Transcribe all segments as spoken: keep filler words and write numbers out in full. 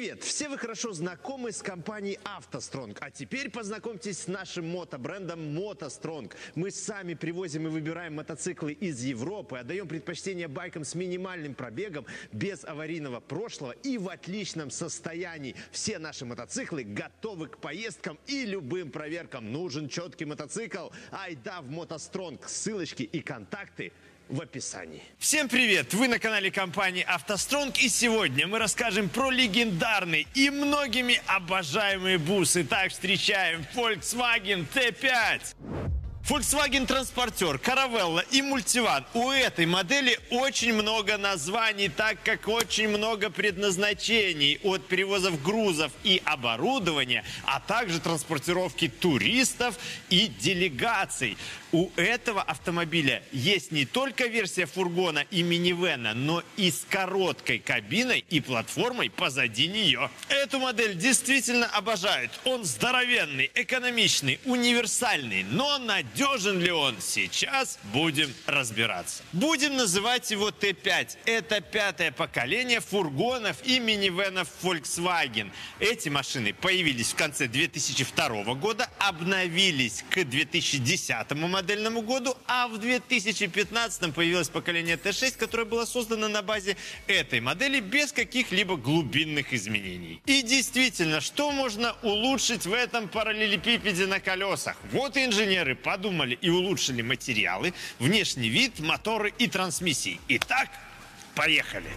Привет! Все вы хорошо знакомы с компанией автостронг, а теперь познакомьтесь с нашим мотобрендом мотостронг. Мы сами привозим и выбираем мотоциклы из Европы, отдаем предпочтение байкам с минимальным пробегом, без аварийного прошлого и в отличном состоянии. Все наши мотоциклы готовы к поездкам и любым проверкам. Нужен четкий мотоцикл? Айда в мотостронг. Ссылочки и контакты в описании. Всем привет! Вы на канале компании автостронг, и сегодня мы расскажем про легендарный и многими обожаемый бус. Итак, встречаем Volkswagen тэ пять. Volkswagen Transporter, Caravella и Multivan. У этой модели очень много названий, так как очень много предназначений, от перевозов грузов и оборудования, а также транспортировки туристов и делегаций. У этого автомобиля есть не только версия фургона и минивэна, но и с короткой кабиной и платформой позади нее. Эту модель действительно обожают. Он здоровенный, экономичный, универсальный, но надежен ли он? Сейчас будем разбираться. Будем называть его тэ пять. Это пятое поколение фургонов и минивэнов Volkswagen. Эти машины появились в конце две тысячи второго года, обновились к две тысячи десятому модельному году, а в две тысячи пятнадцатом появилось поколение тэ шесть, которое было создано на базе этой модели без каких-либо глубинных изменений. И действительно, что можно улучшить в этом параллелепипеде на колесах? Вот и инженеры подумали и улучшили материалы, внешний вид, моторы и трансмиссии. Итак, поехали!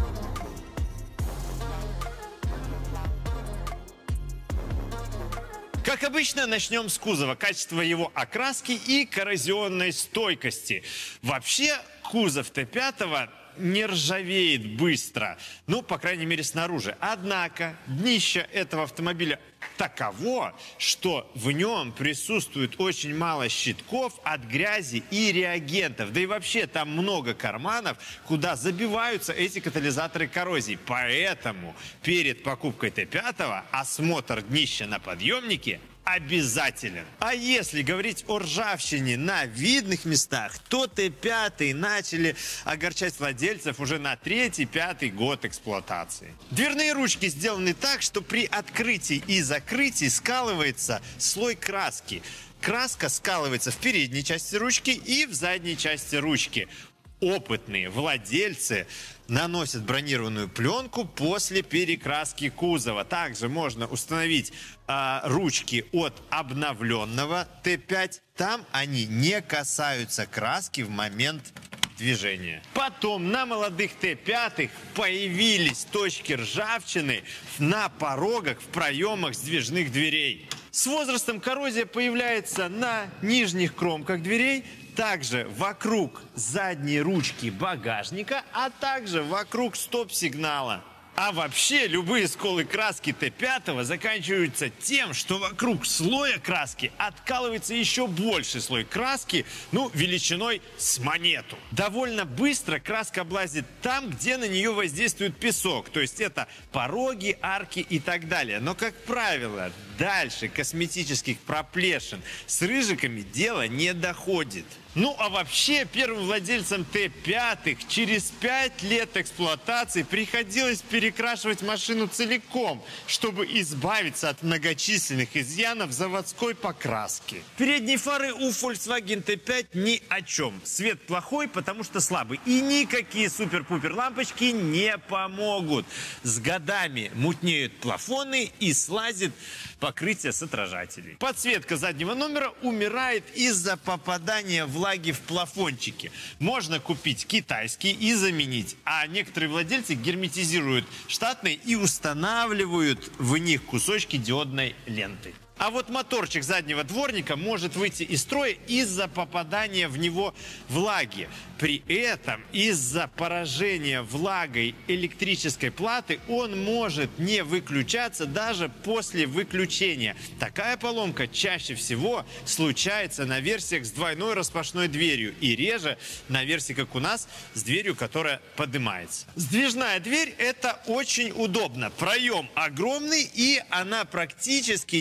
Как обычно, начнем с кузова, качества его окраски и коррозионной стойкости. Вообще, кузов тэ пять не ржавеет быстро, ну, по крайней мере, снаружи. Однако, днище этого автомобиля таково, что в нем присутствует очень мало щитков от грязи и реагентов. Да и вообще там много карманов, куда забиваются эти катализаторы коррозии. Поэтому перед покупкой тэ пять осмотр днища на подъемнике обязателен. А если говорить о ржавчине на видных местах, то тэ пять начали огорчать владельцев уже на третий-пятый год эксплуатации. Дверные ручки сделаны так, что при открытии и закрытии скалывается слой краски. Краска скалывается в передней части ручки и в задней части ручки. Опытные владельцы наносят бронированную пленку после перекраски кузова. Также можно установить э, ручки от обновленного тэ пять. Там они не касаются краски в момент движения. Потом на молодых тэ пять появились точки ржавчины на порогах, в проемах сдвижных дверей. С возрастом коррозия появляется на нижних кромках дверей, также вокруг задней ручки багажника, а также вокруг стоп-сигнала. А вообще, любые сколы краски тэ пять заканчиваются тем, что вокруг слоя краски откалывается еще больший слой краски, ну, величиной с монету. Довольно быстро краска облазит там, где на нее воздействует песок, то есть это пороги, арки и так далее. Но, как правило, дальше косметических проплешин с рыжиками дело не доходит. Ну, а вообще, первым владельцам тэ пять через пять лет эксплуатации приходилось перекрашивать машину целиком, чтобы избавиться от многочисленных изъянов заводской покраски. Передние фары у Volkswagen тэ пять ни о чем. Свет плохой, потому что слабый. И никакие супер-пупер лампочки не помогут. С годами мутнеют плафоны и слазит покрытие с отражателей. Подсветка заднего номера умирает из-за попадания влаги в плафончики. Можно купить китайский и заменить, а некоторые владельцы герметизируют штатные и устанавливают в них кусочки диодной ленты. А вот моторчик заднего дворника может выйти из строя из-за попадания в него влаги. При этом из-за поражения влагой электрической платы он может не выключаться даже после выключения. Такая поломка чаще всего случается на версиях с двойной распашной дверью и реже на версии, как у нас, с дверью, которая поднимается. Сдвижная дверь – это очень удобно. Проем огромный, и она практически не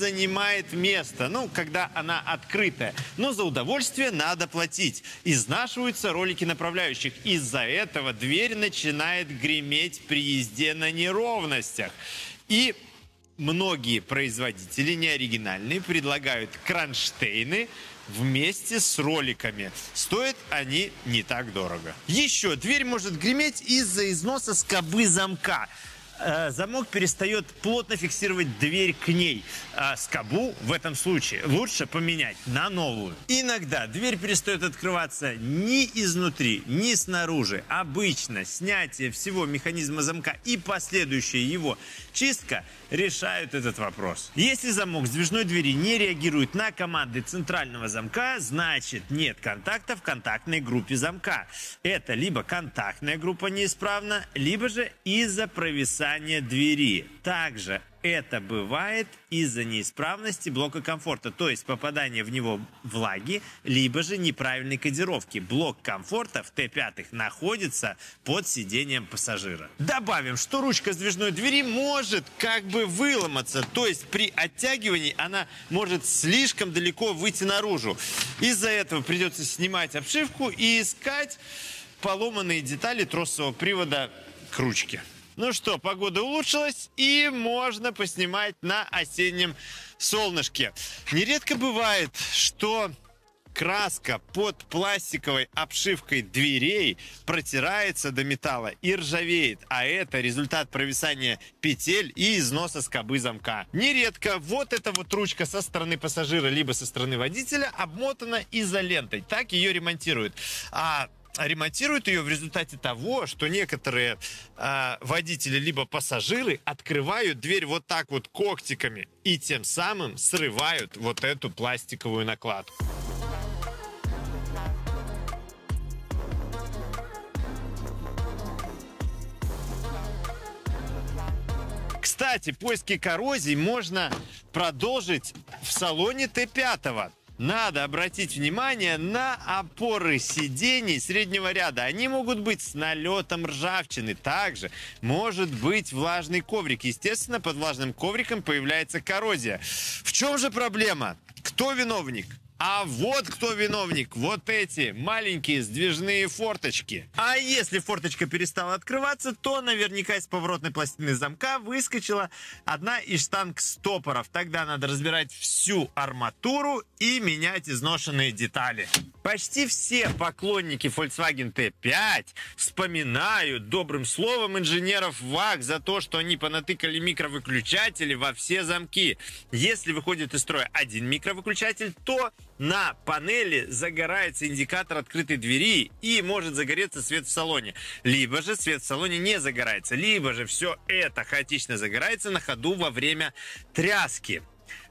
занимает места, ну, когда она открытая. Но за удовольствие надо платить. Изнашиваются ролики направляющих. Из-за этого дверь начинает греметь при езде на неровностях. И многие производители, неоригинальные, предлагают кронштейны вместе с роликами. Стоят они не так дорого. Еще дверь может греметь из-за износа скобы замка. Замок перестает плотно фиксировать дверь к ней. А скобу в этом случае лучше поменять на новую. Иногда дверь перестает открываться ни изнутри, ни снаружи. Обычно снятие всего механизма замка и последующая его чистка решают этот вопрос. Если замок сдвижной двери не реагирует на команды центрального замка, значит нет контакта в контактной группе замка. Это либо контактная группа неисправна, либо же из-за провисания двери. Также это бывает из-за неисправности блока комфорта, то есть попадания в него влаги, либо же неправильной кодировки. Блок комфорта в Т пять находится под сиденьем пассажира. Добавим, что ручка сдвижной двери может как бы выломаться, то есть при оттягивании она может слишком далеко выйти наружу. Из-за этого придется снимать обшивку и искать поломанные детали тросового привода к ручке. Ну что, погода улучшилась, и можно поснимать на осеннем солнышке. Нередко бывает, что краска под пластиковой обшивкой дверей протирается до металла и ржавеет, а это результат провисания петель и износа скобы замка. Нередко вот эта вот ручка со стороны пассажира либо со стороны водителя обмотана изолентой. Так ее ремонтируют. А ремонтируют ее в результате того, что некоторые э, водители либо пассажиры открывают дверь вот так вот когтиками и тем самым срывают вот эту пластиковую накладку. Кстати, поиски коррозий можно продолжить в салоне Т пять. Надо обратить внимание на опоры сидений среднего ряда. Они могут быть с налетом ржавчины. Также может быть влажный коврик. Естественно, под влажным ковриком появляется коррозия. В чем же проблема? Кто виновник? А вот кто виновник. Вот эти маленькие сдвижные форточки. А если форточка перестала открываться, то наверняка из поворотной пластины замка выскочила одна из штанг стопоров. Тогда надо разбирать всю арматуру и менять изношенные детали. Почти все поклонники Volkswagen Т пять вспоминают добрым словом инженеров ВАГ за то, что они понатыкали микровыключатели во все замки. Если выходит из строя один микровыключатель, то на панели загорается индикатор открытой двери и может загореться свет в салоне. Либо же свет в салоне не загорается, либо же все это хаотично загорается на ходу во время тряски.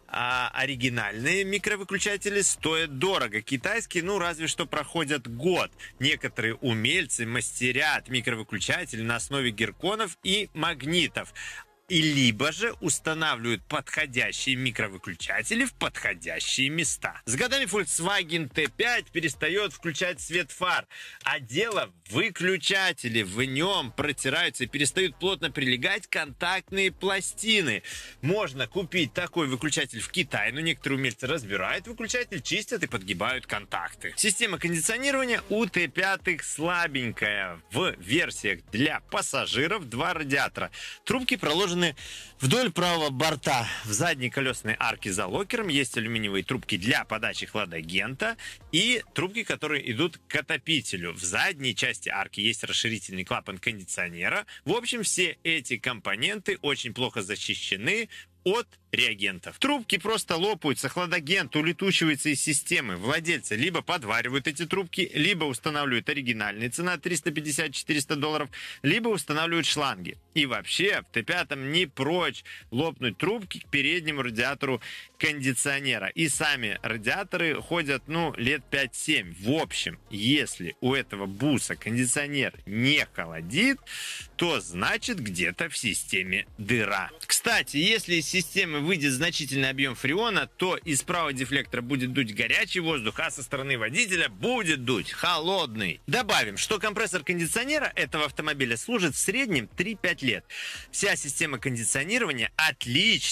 А оригинальные микровыключатели стоят дорого. Китайские, ну, разве что проходят год. Некоторые умельцы мастерят микровыключатели на основе герконов и магнитов. И либо же устанавливают подходящие микровыключатели в подходящие места. С годами Volkswagen Т пять перестает включать свет фар. А дело в выключателе. В нем протираются и перестают плотно прилегать контактные пластины. Можно купить такой выключатель в Китае, но некоторые умельцы разбирают выключатель, чистят и подгибают контакты. Система кондиционирования у Т пять слабенькая. В версиях для пассажиров два радиатора. Трубки проложены вдоль правого борта. В задней колесной арке за локером есть алюминиевые трубки для подачи хладагента и трубки, которые идут к отопителю. В задней части арки есть расширительный клапан кондиционера. В общем, все эти компоненты очень плохо защищены от реагентов. Трубки просто лопаются, хладагент улетучивается из системы. Владельцы либо подваривают эти трубки, либо устанавливают оригинальные, цена триста пятьдесят - четыреста долларов, либо устанавливают шланги. И вообще в Т пять не прочь лопнуть трубки к переднему радиатору кондиционера. И сами радиаторы ходят, ну, лет пять-семь. В общем, если у этого буса кондиционер не холодит, то значит где-то в системе дыра. Кстати, если из системы выйдет значительный объем фреона, то из правого дефлектора будет дуть горячий воздух, а со стороны водителя будет дуть холодный. Добавим, что компрессор кондиционера этого автомобиля служит в среднем три-пять лет. Вся система кондиционирования отлично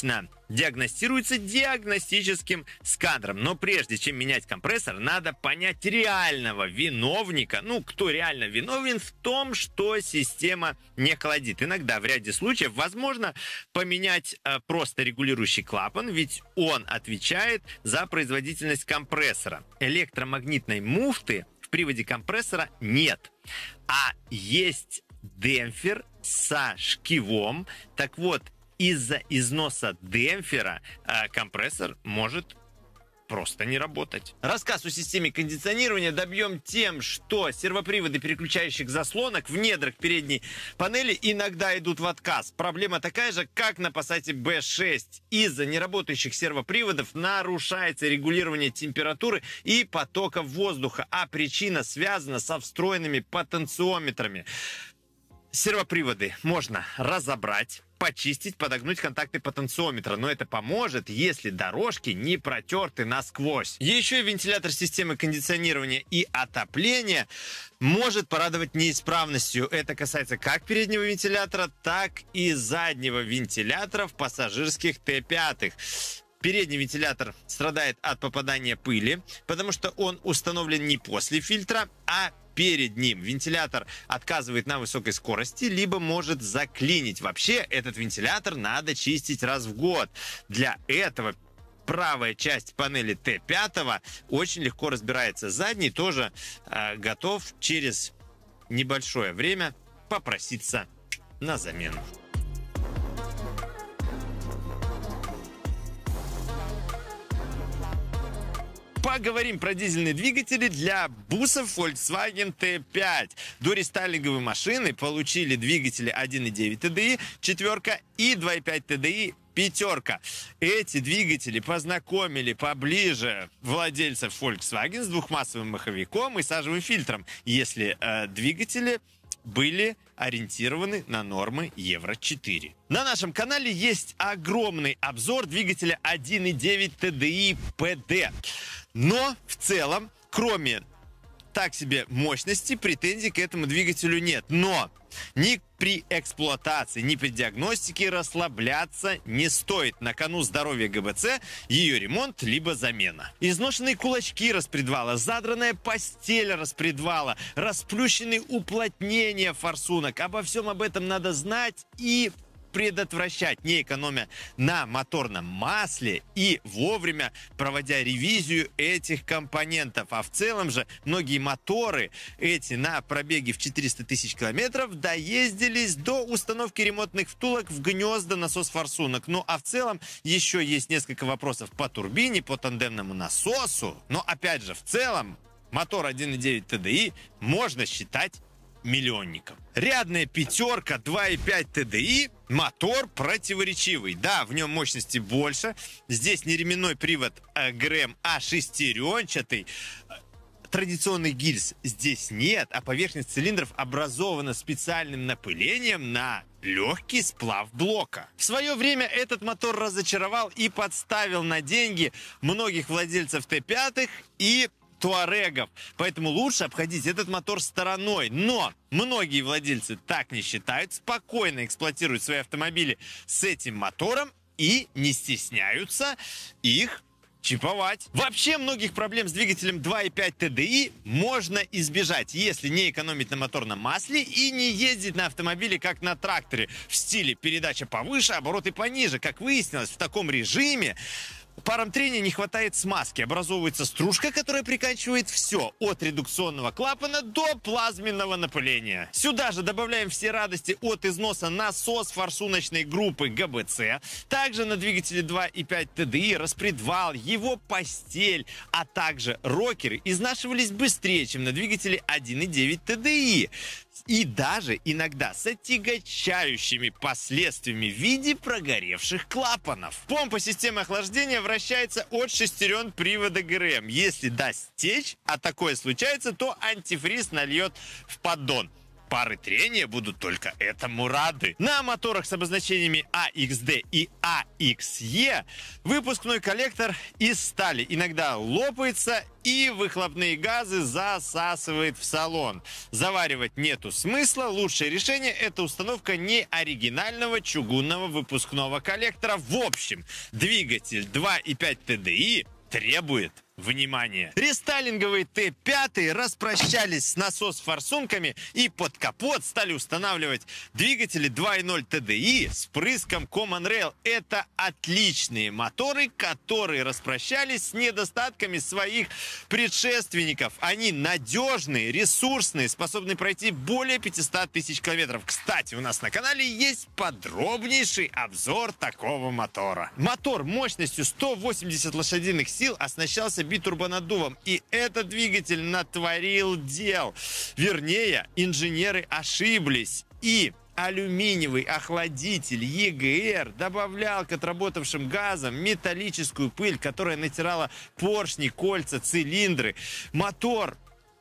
диагностируется диагностическим сканером. Но прежде чем менять компрессор, надо понять реального виновника, ну, кто реально виновен в том, что система не холодит. Иногда в ряде случаев возможно поменять э, просто регулирующий клапан, ведь он отвечает за производительность компрессора. Электромагнитной муфты в приводе компрессора нет, а есть демпфер со шкивом. Так вот, из-за износа демпфера э, компрессор может просто не работать. Рассказ о системе кондиционирования добьем тем, что сервоприводы переключающих заслонок в недрах передней панели иногда идут в отказ. Проблема такая же, как на Passat би шесть. Из-за неработающих сервоприводов нарушается регулирование температуры и потока воздуха, а причина связана со встроенными потенциометрами. Сервоприводы можно разобрать, почистить, подогнуть контакты потенциометра, но это поможет, если дорожки не протерты насквозь. Еще и вентилятор системы кондиционирования и отопления может порадовать неисправностью. Это касается как переднего вентилятора, так и заднего вентилятора в пассажирских Т пять. Передний вентилятор страдает от попадания пыли, потому что он установлен не после фильтра, а перед ним. Вентилятор отказывает на высокой скорости, либо может заклинить. Вообще, этот вентилятор надо чистить раз в год. Для этого правая часть панели Т пять очень легко разбирается. Задний тоже э, готов через небольшое время попроситься на замену. Поговорим про дизельные двигатели для бусов Volkswagen Т пять. Дорестайлинговые машины получили двигатели один и девять Т Д И четверка и два и пять Т Д И пятерка. Эти двигатели познакомили поближе владельцев Volkswagen с двухмассовым маховиком и сажевым фильтром, если э, двигатели были ориентированы на нормы Евро четыре. На нашем канале есть огромный обзор двигателя один и девять Т Д И П Д. Но в целом, кроме так себе мощности, претензий к этому двигателю нет. Но ни при эксплуатации, ни при диагностике расслабляться не стоит. На кону здоровье Г Б Ц, ее ремонт либо замена. Изношенные кулачки распредвала, задранная постель распредвала, расплющенные уплотнения форсунок. Обо всем об этом надо знать и предотвращать, не экономя на моторном масле и вовремя проводя ревизию этих компонентов. А в целом же многие моторы эти на пробеге в четыреста тысяч километров доездились до установки ремонтных втулок в гнезда насос-форсунок. Ну а в целом еще есть несколько вопросов по турбине, по тандемному насосу. Но опять же, в целом мотор один и девять Т Д И можно считать миллионником. Рядная пятерка два и пять Т Д И, мотор противоречивый. Да, в нем мощности больше. Здесь не ременной привод э, ГРМ, а шестеренчатый. Традиционных гильз здесь нет, а поверхность цилиндров образована специальным напылением на легкий сплав блока. В свое время этот мотор разочаровал и подставил на деньги многих владельцев Т пять и туарегов, поэтому лучше обходить этот мотор стороной. Но многие владельцы так не считают, спокойно эксплуатируют свои автомобили с этим мотором и не стесняются их чиповать. Вообще многих проблем с двигателем два и пять Т Д И можно избежать, если не экономить на моторном масле и не ездить на автомобиле как на тракторе в стиле передача повыше, обороты пониже. Как выяснилось, в таком режиме парам трения не хватает смазки. Образовывается стружка, которая приканчивает все от редукционного клапана до плазменного напыления. Сюда же добавляем все радости от износа насос форсуночной группы Г Б Ц. Также на двигателе два и пять Т Д И распредвал, его постель, а также рокеры изнашивались быстрее, чем на двигателе один и девять Т Д И. И даже иногда с отягощающими последствиями в виде прогоревших клапанов. Помпа системы охлаждения вращается от шестерен привода ГРМ. Если даст течь, а такое случается, то антифриз нальет в поддон. пары трения будут только этому рады. На моторах с обозначениями а икс ди и а икс и выпускной коллектор из стали иногда лопается и выхлопные газы засасывает в салон. Заваривать нету смысла. Лучшее решение — это установка неоригинального чугунного выпускного коллектора. В общем, двигатель два и пять тэ дэ и требует внимание. Рестайлинговые тэ пять распрощались с насос-форсунками и под капот стали устанавливать двигатели два и ноль тэ дэ и с впрыском Common Rail. Это отличные моторы, которые распрощались с недостатками своих предшественников. Они надежные, ресурсные, способны пройти более пятисот тысяч километров. Кстати, у нас на канале есть подробнейший обзор такого мотора. Мотор мощностью сто восемьдесят лошадиных сил оснащался битурбонаддувом, и этот двигатель натворил дел. Вернее, инженеры ошиблись, и алюминиевый охладитель и джи эр добавлял к отработавшим газам металлическую пыль, которая натирала поршни, кольца, цилиндры. Мотор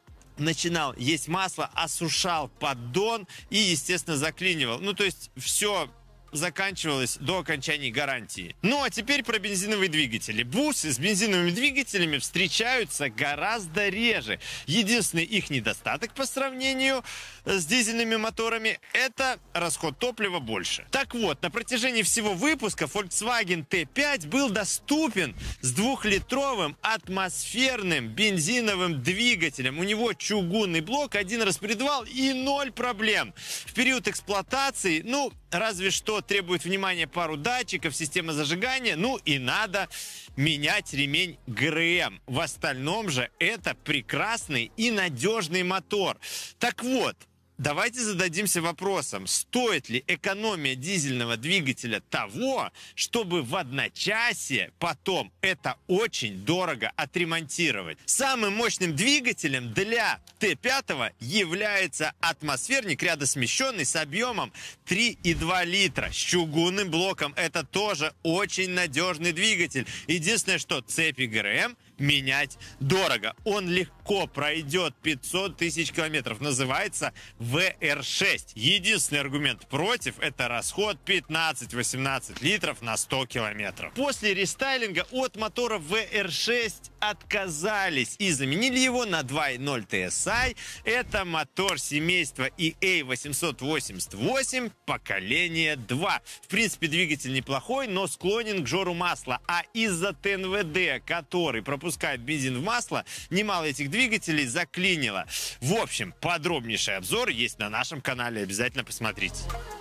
начинал есть масло, осушал поддон и, естественно, заклинивал. Ну, то есть все заканчивалось до окончания гарантии. Ну а теперь про бензиновые двигатели. Бусы с бензиновыми двигателями встречаются гораздо реже. Единственный их недостаток по сравнению с дизельными моторами — это расход топлива больше. Так вот, на протяжении всего выпуска Volkswagen тэ пять был доступен с двухлитровым атмосферным бензиновым двигателем. У него чугунный блок, один распредвал и ноль проблем. В период эксплуатации, ну, разве что требует внимания пару датчиков, система зажигания, ну и надо менять ремень гэ эр эм. В остальном же это прекрасный и надежный мотор. Так вот, давайте зададимся вопросом, стоит ли экономия дизельного двигателя того, чтобы в одночасье потом это очень дорого отремонтировать. Самым мощным двигателем для тэ пять является атмосферник рядосмещенный с объемом три и два литра. С чугунным блоком. Это тоже очень надежный двигатель. Единственное, что цепи гэ эр эм менять дорого. Он легко пройдет пятьсот тысяч километров. Называется вэ эр шесть. Единственный аргумент против — это расход пятнадцать-восемнадцать литров на сто километров. После рестайлинга от мотора вэ эр шесть отказались и заменили его на два и ноль тэ эс ай. Это мотор семейства и эй восемьсот восемьдесят восемь поколение два. В принципе, двигатель неплохой, но склонен к жору масла. А из-за тэ эн вэ дэ, который пропускает бензин в масло, немало этих двигателей заклинило. В общем, подробнейший обзор есть на нашем канале. Обязательно посмотрите.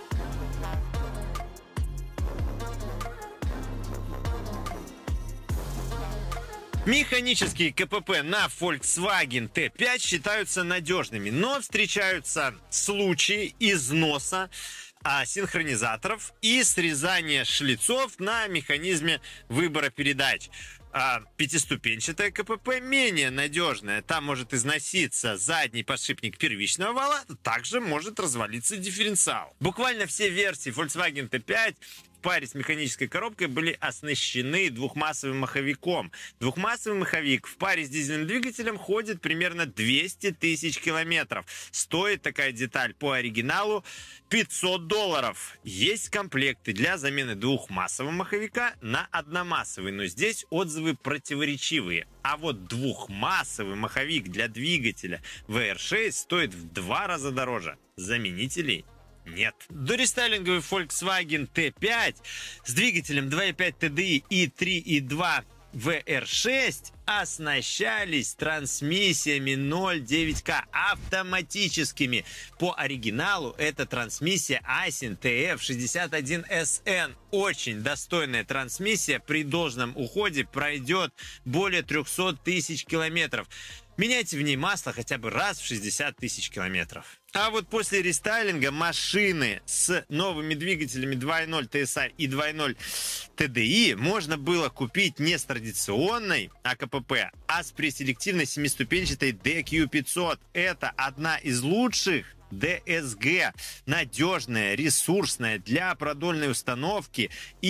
Механические ка пэ пэ на Volkswagen тэ пять считаются надежными, но встречаются случаи износа а, синхронизаторов и срезания шлицов на механизме выбора передач. А пятиступенчатая ка пэ пэ менее надежная. Там может износиться задний подшипник первичного вала, также может развалиться дифференциал. Bуквально все версии Volkswagen тэ пять в паре с механической коробкой были оснащены двухмассовым маховиком. Двухмассовый маховик в паре с дизельным двигателем ходит примерно двести тысяч километров. Стоит такая деталь по оригиналу пятьсот долларов. Есть комплекты для замены двухмассового маховика на одномассовый, но здесь отзывы противоречивые. А вот двухмассовый маховик для двигателя вэ эр шесть стоит в два раза дороже. Заменителей нет. Дорестайлинговый Volkswagen тэ пять с двигателем два и пять тэ дэ и и три и два вэ эр шесть оснащались трансмиссиями ноль девять ка автоматическими. По оригиналу это трансмиссия Aisin тэ эф шестьдесят один эс эн. Очень достойная трансмиссия, при должном уходе пройдет более трехсот тысяч километров. Меняйте в ней масло хотя бы раз в шестьдесят тысяч километров. А вот после рестайлинга машины с новыми двигателями два и ноль тэ эс ай и два и ноль тэ дэ и можно было купить не с традиционной а ка пэ пэ, а с преселективной семиступенчатой дэ кью пятьсот. Это одна из лучших дэ эс гэ. Надежная, ресурсная для продольной установки и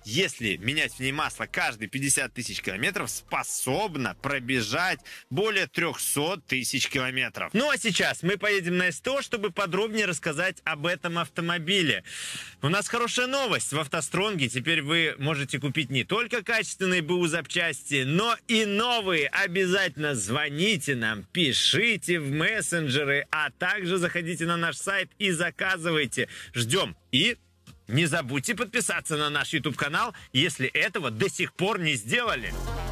если менять в ней масло каждые пятьдесят тысяч километров, способна пробежать более трехсот тысяч километров. Ну а сейчас мы поедем на СТО, чтобы подробнее рассказать об этом автомобиле. У нас хорошая новость. В «АвтоСтронге» теперь вы можете купить не только качественные БУ запчасти, но и новые. Обязательно звоните нам, пишите в мессенджеры, а также заходите на наш сайт и заказывайте. Ждем. И не забудьте подписаться на наш YouTube-канал, если этого до сих пор не сделали.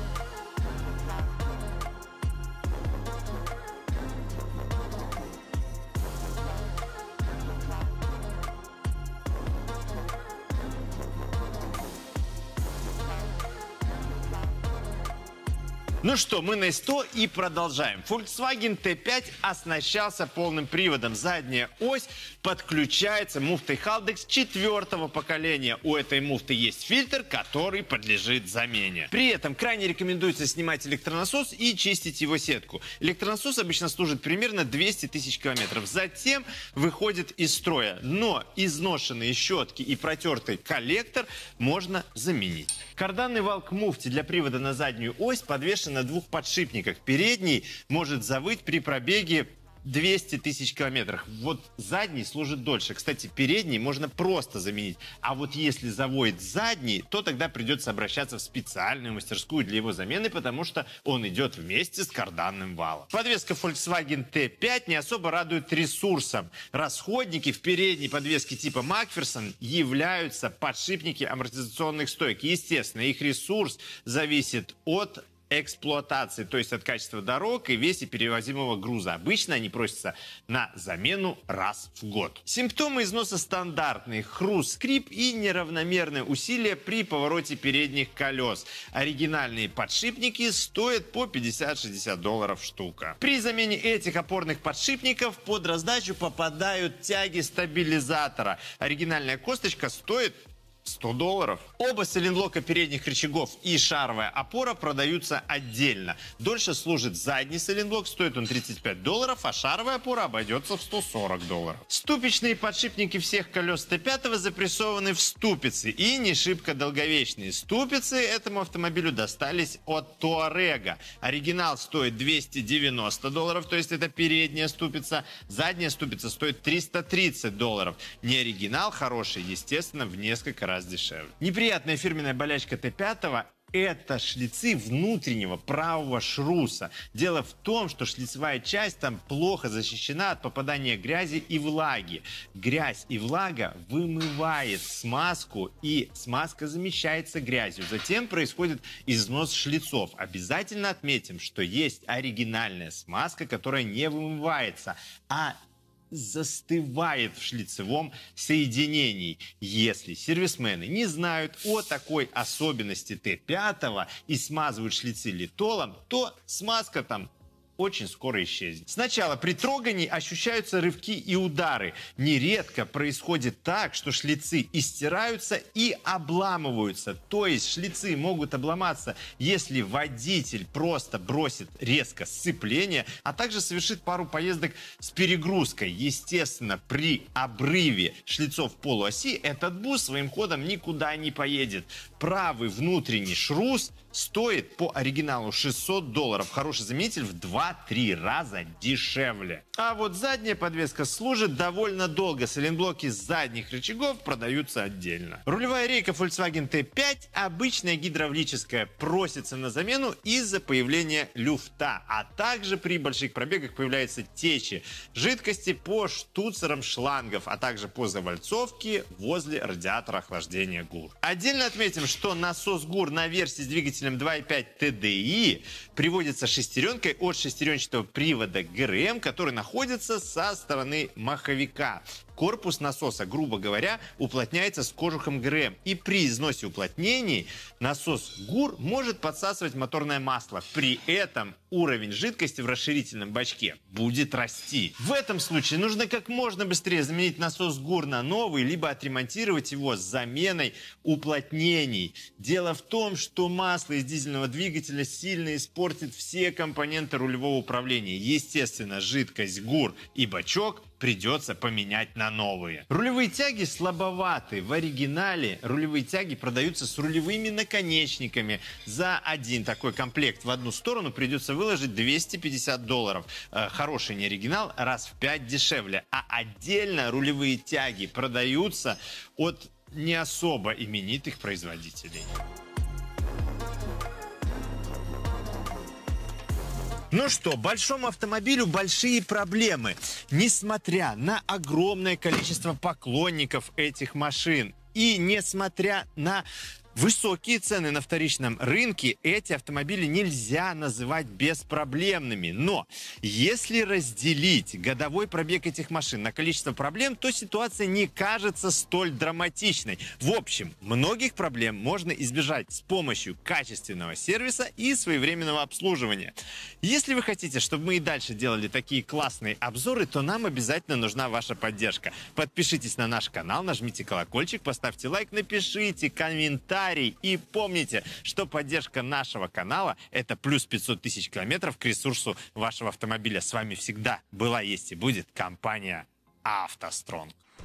Ну что, мы на СТО и продолжаем. Volkswagen Т пять оснащался полным приводом. Задняя ось подключается муфтой Haldex четвертого поколения. У этой муфты есть фильтр, который подлежит замене. При этом крайне рекомендуется снимать электронасос и чистить его сетку. Электронасос обычно служит примерно двести тысяч километров. Затем выходит из строя. Но изношенные щетки и протертый коллектор можно заменить. Карданный вал к муфте для привода на заднюю ось подвешен на двух подшипниках. Передний может завыть при пробеге двести тысяч километров. Вот задний служит дольше. Кстати, передний можно просто заменить. А вот если заводит задний, то тогда придется обращаться в специальную мастерскую для его замены, потому что он идет вместе с карданным валом. Подвеска Volkswagen Т пять не особо радует ресурсом. Расходники в передней подвеске типа Макферсон являются подшипники амортизационных стоек. Естественно, их ресурс зависит от эксплуатации, то есть от качества дорог и весе перевозимого груза. Обычно они просятся на замену раз в год. Симптомы износа стандартные: хруст, скрип и неравномерное усилие при повороте передних колес. Оригинальные подшипники стоят по пятьдесят-шестьдесят долларов штука. При замене этих опорных подшипников под раздачу попадают тяги стабилизатора. Оригинальная косточка стоит сто долларов. Оба сайлентблока передних рычагов и шаровая опора продаются отдельно. Дольше служит задний сайлентблок, стоит он тридцать пять долларов, а шаровая опора обойдется в сто сорок долларов. Ступичные подшипники всех колес Т пять запрессованы в ступицы и не шибко долговечные. Ступицы этому автомобилю достались от Туарега. Оригинал стоит двести девяносто долларов, то есть это передняя ступица. Задняя ступица стоит триста тридцать долларов. Не оригинал хороший, естественно, в несколько раз дешевле. Неприятная фирменная болячка Т пять – это шлицы внутреннего правого шруса. Дело в том, что шлицевая часть там плохо защищена от попадания грязи и влаги. Грязь и влага вымывает смазку, и смазка замещается грязью. Затем происходит износ шлицов. Обязательно отметим, что есть оригинальная смазка, которая не вымывается, а застывает в шлицевом соединении. Если сервисмены не знают о такой особенности Т пять и смазывают шлицы литолом, то смазка там очень скоро исчезнет. Сначала при трогании ощущаются рывки и удары. Нередко происходит так, что шлицы истираются и обламываются. То есть шлицы могут обломаться, если водитель просто бросит резко сцепление, а также совершит пару поездок с перегрузкой. Естественно, при обрыве шлицов полуоси этот бус своим ходом никуда не поедет. Правый внутренний шрус стоит по оригиналу шестьсот долларов. Хороший заменитель в два-три раза дешевле. А вот задняя подвеска служит довольно долго. Сайлентблоки задних рычагов продаются отдельно. Рулевая рейка Volkswagen Т пять обычная гидравлическая, просится на замену из-за появления люфта, а также при больших пробегах появляются течи жидкости по штуцерам шлангов, а также по завальцовке возле радиатора охлаждения ГУР. Отдельно отметим, что насос ГУР на версии с двигателем два и пять Т Д И приводится шестеренкой от шестеренчатого привода Г Р М, который находится со стороны маховика. Корпус насоса, грубо говоря, уплотняется с кожухом Г Р М. И при износе уплотнений насос ГУР может подсасывать моторное масло. При этом уровень жидкости в расширительном бачке будет расти. В этом случае нужно как можно быстрее заменить насос ГУР на новый, либо отремонтировать его с заменой уплотнений. Дело в том, что масло из дизельного двигателя сильно испортит все компоненты рулевого управления. Естественно, жидкость ГУР и бачок придется поменять на на новые. Рулевые тяги слабоваты. В оригинале рулевые тяги продаются с рулевыми наконечниками. За один такой комплект в одну сторону придется выложить двести пятьдесят долларов. Э, хороший не оригинал, раз в пять дешевле. А отдельно рулевые тяги продаются от не особо именитых производителей. Ну что, большому автомобилю большие проблемы. Несмотря на огромное количество поклонников этих машин и несмотря на высокие цены на вторичном рынке, эти автомобили нельзя называть беспроблемными. Но если разделить годовой пробег этих машин на количество проблем, то ситуация не кажется столь драматичной. В общем, многих проблем можно избежать с помощью качественного сервиса и своевременного обслуживания. Если вы хотите, чтобы мы и дальше делали такие классные обзоры, то нам обязательно нужна ваша поддержка. Подпишитесь на наш канал, нажмите колокольчик, поставьте лайк, напишите комментарий. И помните, что поддержка нашего канала – это плюс пятьсот тысяч километров к ресурсу вашего автомобиля. С вами всегда была, есть и будет компания «АвтоСтронг».